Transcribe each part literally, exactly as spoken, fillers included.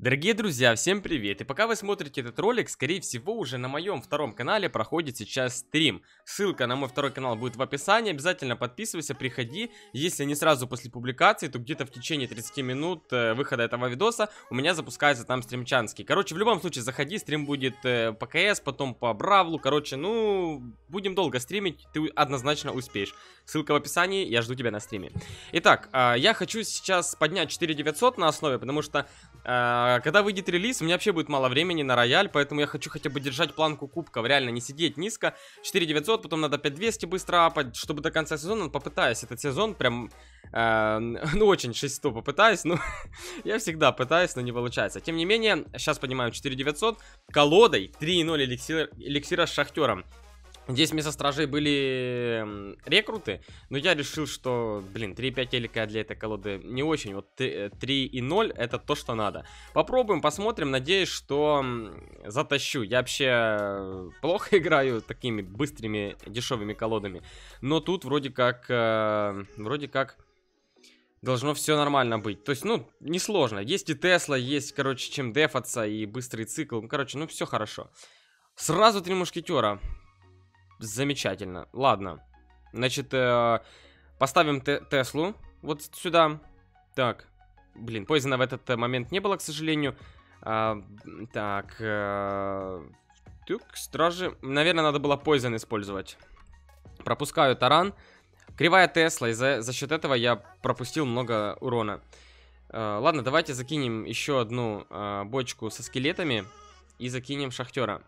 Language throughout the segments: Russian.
Дорогие друзья, всем привет! И пока вы смотрите этот ролик, скорее всего, уже на моем втором канале проходит сейчас стрим. Ссылка на мой второй канал будет в описании, обязательно подписывайся, приходи. Если не сразу после публикации, то где-то в течение тридцати минут э, выхода этого видоса у меня запускается там стримчанский. Короче, в любом случае, заходи, стрим будет э, по КС, потом по Бравлу. Короче, ну, будем долго стримить, ты однозначно успеешь. Ссылка в описании, я жду тебя на стриме. Итак, э, я хочу сейчас поднять четыре девятьсот на основе, потому что... Э, Когда выйдет релиз, у меня вообще будет мало времени на рояль, поэтому я хочу хотя бы держать планку кубков, реально не сидеть низко. четыре девятьсот, потом надо пять двести быстро апать, чтобы до конца сезона, попытаюсь этот сезон прям, э, ну очень шесть сто попытаюсь, ну я всегда пытаюсь, но не получается. Тем не менее, сейчас поднимаем четыре девятьсот, колодой три ноль эликсир, эликсира с шахтером. Здесь вместо стражей были рекруты, но я решил, что, блин, три пять элика для этой колоды не очень. Вот три и ноль это то, что надо. Попробуем, посмотрим, надеюсь, что затащу. Я вообще плохо играю такими быстрыми, дешевыми колодами. Но тут вроде как, э, вроде как должно все нормально быть. То есть, ну, несложно. Есть и Тесла, есть, короче, чем дефаться и быстрый цикл. Ну, короче, ну, все хорошо. Сразу три мушкетера. Замечательно. Ладно. Значит, э, поставим те Теслу вот сюда. Так. Блин, поизона в этот момент не было, к сожалению. А, так. Э, тюк, стражи. Наверное, надо было поизон использовать. Пропускаю таран. Кривая Тесла. И за, за счет этого я пропустил много урона. Э, ладно, давайте закинем еще одну э, бочку со скелетами. И закинем шахтера.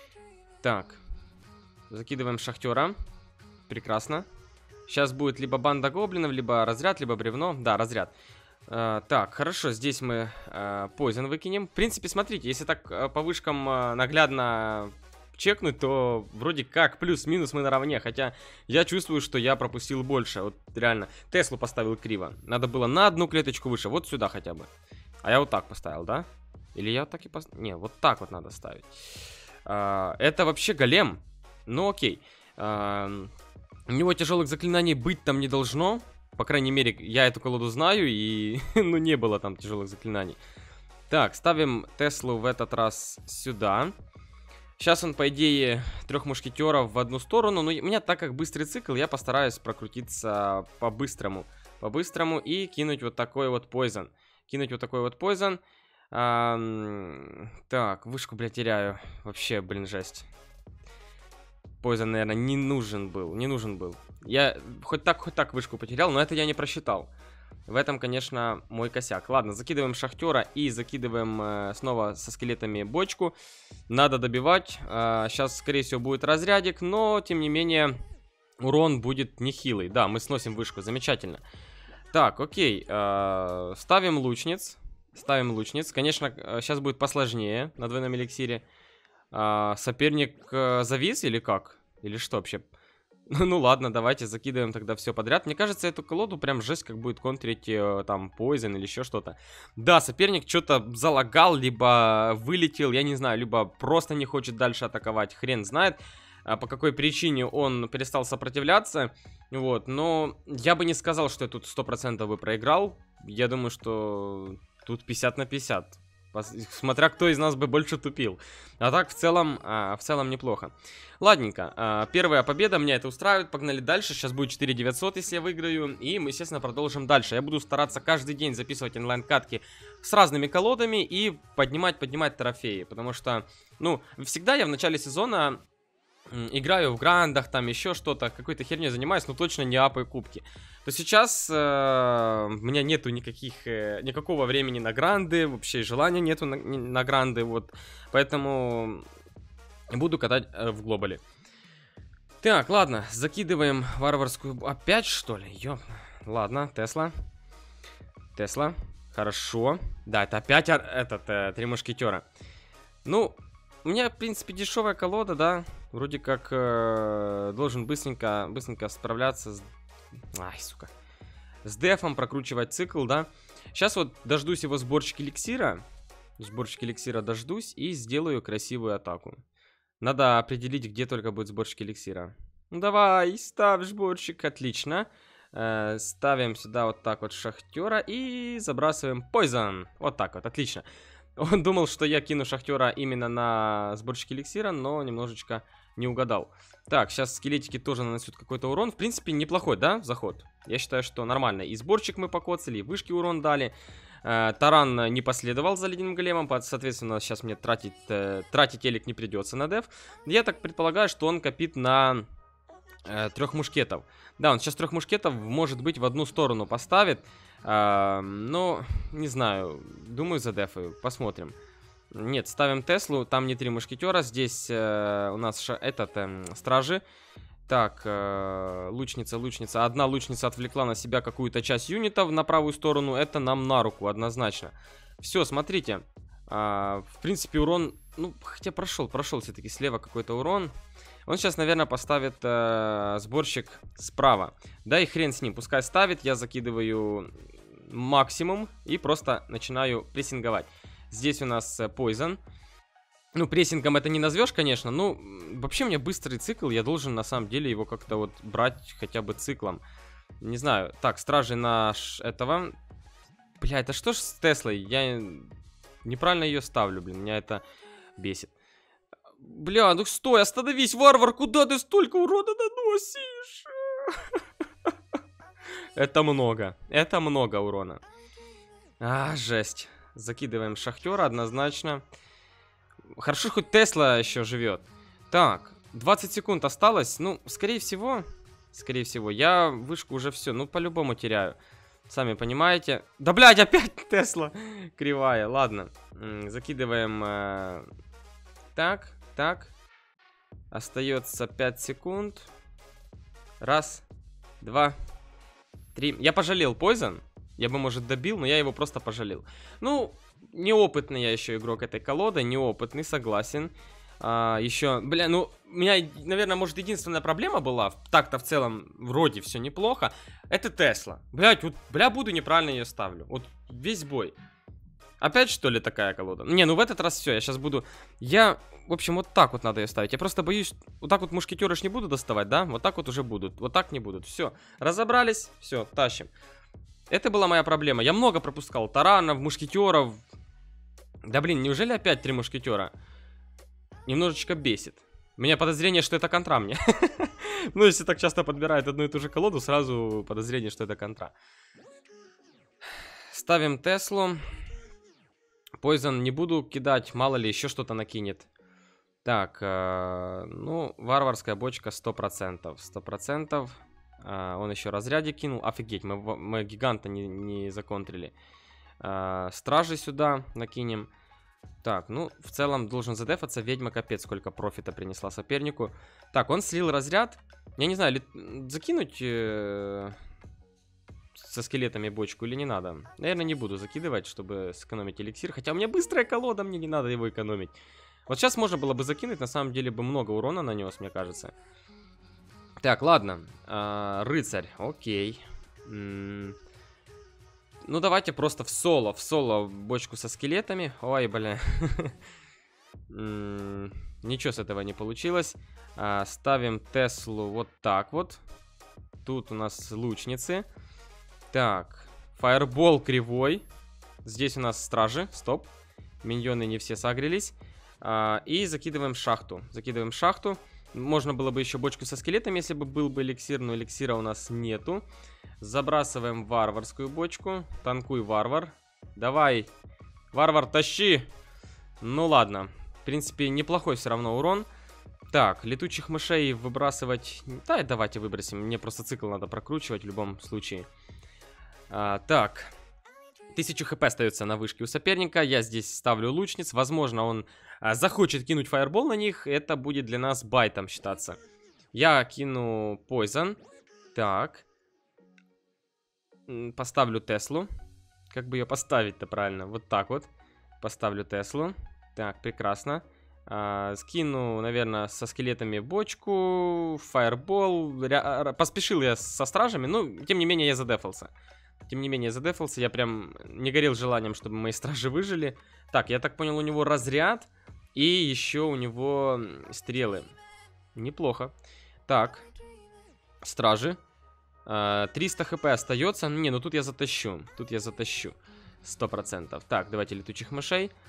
Так. Закидываем шахтера. Прекрасно. Сейчас будет либо банда гоблинов, либо разряд, либо бревно. Да, разряд. э, Так, хорошо, здесь мы э, поизон выкинем. В принципе, смотрите, если так э, по вышкам э, наглядно чекнуть, то вроде как плюс-минус мы наравне. Хотя я чувствую, что я пропустил больше. Вот реально, Теслу поставил криво. Надо было на одну клеточку выше, вот сюда хотя бы. А я вот так поставил, да? Или я вот так и поставил? Не, вот так вот надо ставить. э, Это вообще голем. Ну окей. А, у него тяжелых заклинаний быть там не должно. По крайней мере, я эту колоду знаю. И ну не было там тяжелых заклинаний. Так, ставим Теслу в этот раз сюда. Сейчас он, по идее, трех мушкетеров в одну сторону. Но у меня, так как быстрый цикл, я постараюсь прокрутиться по-быстрому. По-быстрому и кинуть вот такой вот поизон. Кинуть вот такой вот поизон. А, так, вышку, блядь, теряю. Вообще, блин, жесть. Поизон, наверное, не нужен был. Не нужен был. Я хоть так, хоть так вышку потерял, но это я не просчитал. В этом, конечно, мой косяк. Ладно, закидываем шахтера и закидываем э, снова со скелетами бочку. Надо добивать. Э, сейчас, скорее всего, будет разрядик, но, тем не менее, урон будет нехилый. Да, мы сносим вышку. Замечательно. Так, окей. Э, ставим лучниц. Ставим лучниц. Конечно, сейчас будет посложнее на двойном эликсире. А, соперник а, завис или как? Или что вообще? Ну ладно, давайте закидываем тогда все подряд. Мне кажется, эту колоду прям жесть как будет контрить э, там поизон или еще что-то. Да, соперник что-то залагал, либо вылетел, я не знаю, либо просто не хочет дальше атаковать. Хрен знает, а по какой причине он перестал сопротивляться. Вот, но я бы не сказал, что я тут сто процентов бы проиграл. Я думаю, что тут пятьдесят на пятьдесят. Смотря кто из нас бы больше тупил. А так в целом, а, в целом неплохо. Ладненько, а, первая победа, меня это устраивает. Погнали дальше, сейчас будет четыре девятьсот, если я выиграю. И мы, естественно, продолжим дальше. Я буду стараться каждый день записывать онлайн-катки с разными колодами и поднимать, поднимать трофеи. Потому что, ну, всегда я в начале сезона играю в грандах, там еще что-то, какой-то херней занимаюсь, но точно не апаю кубки. То сейчас э, у меня нету никаких, э, никакого времени на гранды, вообще желания нету на, на гранды, вот. Поэтому буду катать э, в глобале. Так, ладно, закидываем варварскую... Опять, что ли? Ёп. Ладно, Тесла. Тесла. Хорошо. Да, это опять этот, э, три мушкетера. Ну... У меня, в принципе, дешевая колода, да. Вроде как э, должен быстренько, быстренько справляться с... Ай, сука. С дефом, прокручивать цикл, да. Сейчас вот дождусь его сборщик эликсира. Сборщик эликсира дождусь и сделаю красивую атаку. Надо определить, где только будет сборщик эликсира. Ну давай, ставь сборщик, отлично. Э, ставим сюда вот так вот шахтера и забрасываем поизон. Вот так вот, отлично. Он думал, что я кину шахтера именно на сборщик эликсира, но немножечко не угадал. Так, сейчас скелетики тоже нанесут какой-то урон. В принципе, неплохой, да, заход? Я считаю, что нормально. И сборщик мы покоцали, и вышки урон дали. Э, таран не последовал за ледяным големом, соответственно, сейчас мне тратить, э, тратить элик не придется на деф. Я так предполагаю, что он копит на э, трех мушкетов. Да, он сейчас трех мушкетов, может быть, в одну сторону поставит. Э, но, не знаю, думаю, задефаю, посмотрим. Нет, ставим Теслу, там не три мушкетера, здесь э, у нас ша, этот, э, стражи. Так, э, лучница, лучница. Одна лучница отвлекла на себя какую-то часть юнитов на правую сторону. Это нам на руку, однозначно. Все, смотрите. Э, в принципе, урон... Ну, хотя прошел, прошел все-таки слева какой-то урон. Он сейчас, наверное, поставит э, сборщик справа. Да и хрен с ним, пускай ставит. Я закидываю максимум и просто начинаю прессинговать. Здесь у нас Poison. Ну, прессингом это не назовешь, конечно. Ну, вообще у меня быстрый цикл. Я должен, на самом деле, его как-то вот брать хотя бы циклом. Не знаю. Так, стражи наш этого. Бля, это что ж с Теслой? Я неправильно ее ставлю, блин. Меня это бесит. Бля, ну стой, остановись, варвар. Куда ты столько урона наносишь? Это много. Это много урона. А, жесть. Закидываем шахтера однозначно. Хорошо, хоть Тесла еще живет. Так, двадцать секунд осталось. Ну, скорее всего, скорее всего, я вышку уже все, ну, по-любому теряю. Сами понимаете. Да, блядь, опять Тесла кривая. Ладно, закидываем. Э... Так, так. Остается пять секунд. Раз, два, три. Я пожалел Poison. Я бы, может, добил, но я его просто пожалел. Ну, неопытный я еще игрок этой колоды. Неопытный, согласен. А, еще, бля, ну, у меня, наверное, может, единственная проблема была. Так-то в целом вроде все неплохо. Это Тесла. Блядь, вот, бля, буду неправильно ее ставлю. Вот весь бой. Опять, что ли, такая колода? Не, ну в этот раз все, я сейчас буду... Я, в общем, вот так вот надо ее ставить. Я просто боюсь, вот так вот мушкетеры ж не буду доставать, да? Вот так вот уже будут, вот так не будут. Все, разобрались, все, тащим. Это была моя проблема. Я много пропускал таранов, мушкетеров. Да блин, неужели опять три мушкетера? Немножечко бесит. У меня подозрение, что это контра мне. Ну, если так часто подбирают одну и ту же колоду, сразу подозрение, что это контра. Ставим Теслу. Poison не буду кидать, мало ли еще что-то накинет. Так, э, ну, варварская бочка сто процентов. сто процентов. Uh, он еще разрядик кинул. Офигеть, мы, мы гиганта не, не законтрили. Uh, стражи сюда накинем. Так, ну, в целом должен задефаться. Ведьма капец, сколько профита принесла сопернику. Так, он слил разряд. Я не знаю, ли, закинуть э, со скелетами бочку или не надо. Наверное, не буду закидывать, чтобы сэкономить эликсир. Хотя у меня быстрая колода, мне не надо его экономить. Вот сейчас можно было бы закинуть. На самом деле бы много урона нанес, мне кажется. Так, ладно. А, рыцарь, окей. М-м- ну, давайте просто в соло. В соло бочку со скелетами. Ой, бля. М-м- ничего с этого не получилось. А, ставим Теслу вот так вот. Тут у нас лучницы. Так, фаербол кривой. Здесь у нас стражи. Стоп. Миньоны не все сагрились. А, и закидываем шахту. Закидываем шахту. Можно было бы еще бочку со скелетами, если бы был бы эликсир, но эликсира у нас нету. Забрасываем варварскую бочку. Танкуй, варвар. Давай, варвар, тащи. Ну ладно. В принципе, неплохой все равно урон. Так, летучих мышей выбрасывать... Да, давайте выбросим. Мне просто цикл надо прокручивать в любом случае. А, так. тысяча хп остается на вышке у соперника. Я здесь ставлю лучниц. Возможно, он а, захочет кинуть фаербол на них. Это будет для нас байтом считаться. Я кину Poison. Так. Поставлю Теслу. Как бы ее поставить-то правильно? Вот так вот. Поставлю Теслу. Так, прекрасно. А, скину, наверное, со скелетами бочку. Фаербол. Ря... Поспешил я со стражами. Ну, тем не менее, я задефался. Тем не менее, задефался. Я прям не горел желанием, чтобы мои стражи выжили. Так, я так понял, у него разряд. И еще у него стрелы. Неплохо. Так. Стражи. триста хп остается. Не, ну тут я затащу. Тут я затащу. сто процентов. Так, давайте летучих мышей.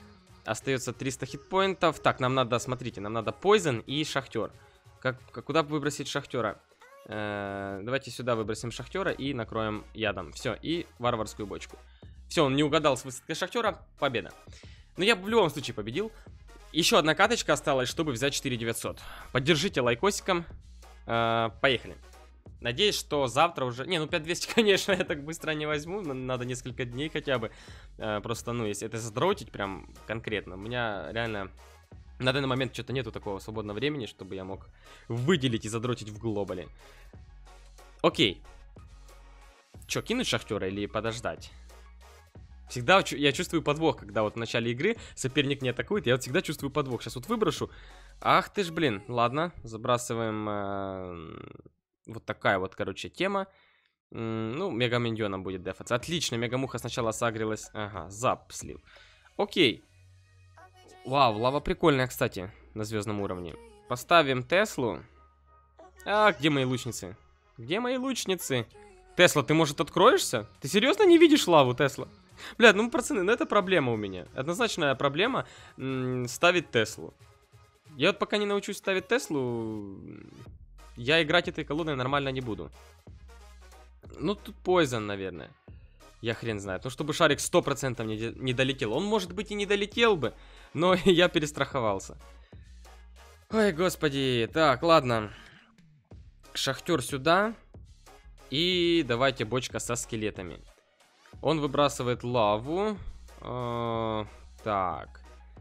Остается триста хитпоинтов. Так, нам надо, смотрите, нам надо Poison и Шахтер. Как, как, куда выбросить Шахтера? Э, давайте сюда выбросим Шахтера и накроем ядом. Все, и варварскую бочку. Все, он не угадал с высадкой Шахтера. Победа. Но я в любом случае победил. Еще одна каточка осталась, чтобы взять четыре девятьсот. Поддержите лайкосиком. Э, поехали. Надеюсь, что завтра уже... Не, ну пять двести, конечно, я так быстро не возьму. Надо несколько дней хотя бы. Э, просто, ну, если это задротить прям конкретно. У меня реально на данный момент что-то нету такого свободного времени, чтобы я мог выделить и задротить в глобале. Окей. Че, кинуть Шахтера или подождать? Всегда я чувствую подвох, когда вот в начале игры соперник не атакует. Я вот всегда чувствую подвох. Сейчас вот выброшу. Ах ты ж, блин. Ладно, забрасываем... Э Вот такая вот, короче, тема. Ну, мега-миньоном будет дефаться. Отлично, мега-муха сначала сагрилась. Ага, зап слил. Окей. Вау, лава прикольная, кстати, на звездном уровне. Поставим Теслу. А, где мои лучницы? Где мои лучницы? Тесла, ты, может, откроешься? Ты серьезно не видишь лаву, Тесла? Бля, ну, пацаны, ну это проблема у меня. Однозначная проблема ставить Теслу. Я вот пока не научусь ставить Теслу... Я играть этой колодой нормально не буду. Ну, тут Poison, наверное. Я хрен знает. Ну, чтобы шарик сто процентов не, не долетел. Он, может быть, и не долетел бы, но я перестраховался. Ой, господи. Так, ладно. Шахтер сюда. И давайте бочка со скелетами. Он выбрасывает лаву. Э-э- так.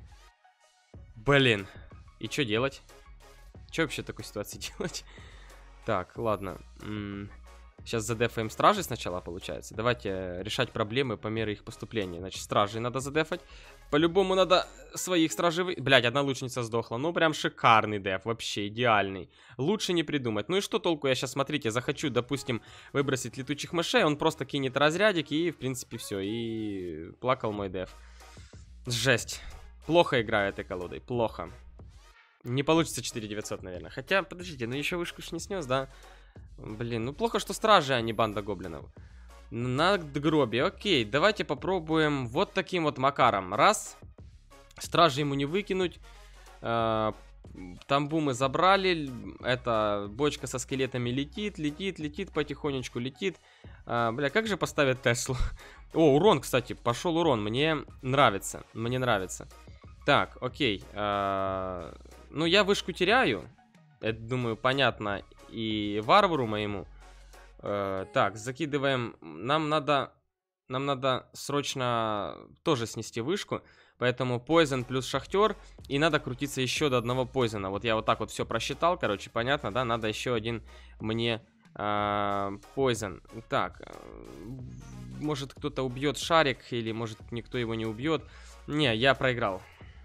Блин. И что делать? Что вообще в такой ситуации делать? Так, ладно. М-м- сейчас задефаем стражей сначала, получается. Давайте решать проблемы по мере их поступления. Значит, стражей надо задефать. По-любому надо своих стражей... Вы... Блядь, одна лучница сдохла. Ну, прям шикарный деф. Вообще идеальный. Лучше не придумать. Ну и что толку? Я сейчас, смотрите, захочу, допустим, выбросить летучих мышей. Он просто кинет разрядик и, в принципе, все. И плакал мой деф. Жесть. Плохо играю этой колодой. Плохо. Не получится четыре девятьсот, наверное. Хотя, подождите, ну еще вышку ж не снес, да? Блин, ну плохо, что стражи, а не банда гоблинов. На гробе, окей. Давайте попробуем вот таким вот макаром. Раз. Стражи ему не выкинуть. Э-э- тамбу мы забрали. Это бочка со скелетами летит, летит, летит, потихонечку летит. Э-э- бля, как же поставить Теслу? О, урон, кстати, пошел урон. Мне нравится, мне нравится. Так, окей. Э-э- Ну, я вышку теряю. Это, думаю, понятно и варвару моему. Э, так, закидываем. Нам надо... Нам надо срочно тоже снести вышку. Поэтому Poison плюс Шахтер. И надо крутиться еще до одного Poison. Вот я вот так вот все просчитал. Короче, понятно, да? Надо еще один мне э, Poison. Так. Может, кто-то убьет шарик. Или, может, никто его не убьет. Не, я проиграл.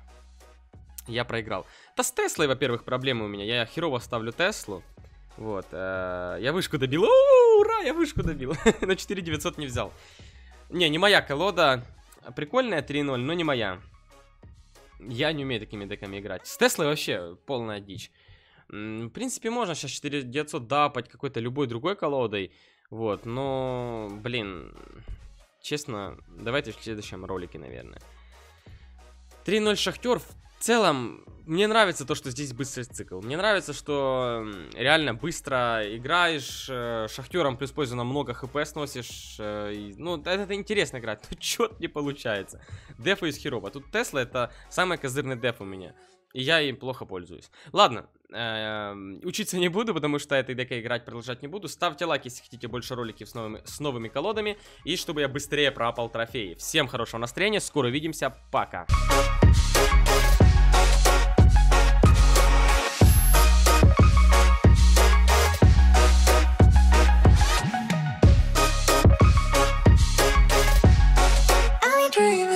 Я проиграл. Да с Теслой, во-первых, проблемы у меня. Я херово ставлю Теслу. Вот. Э, я вышку добил. О, ура, я вышку добил. На четыре девятьсот не взял. Не, не моя колода. Прикольная три ноль, но не моя. Я не умею такими деками играть. С Теслой вообще полная дичь. В принципе, можно сейчас четыре девятьсот дапать какой-то любой другой колодой. Вот, но, блин, честно, давайте в следующем ролике, наверное. три ноль Шахтер. В целом, мне нравится то, что здесь быстрый цикл. Мне нравится, что реально быстро играешь, Шахтером плюс Poison много хп сносишь. И, ну, это, это интересно играть, но чё-то не получается. Дефаюсь херово. Тут Тесла это самый козырный деф у меня. И я им плохо пользуюсь. Ладно, э, учиться не буду, потому что этой декой играть продолжать не буду. Ставьте лайк, если хотите больше роликов с новыми, с новыми колодами. И чтобы я быстрее пропал трофеи. Всем хорошего настроения, скоро увидимся, пока. Dream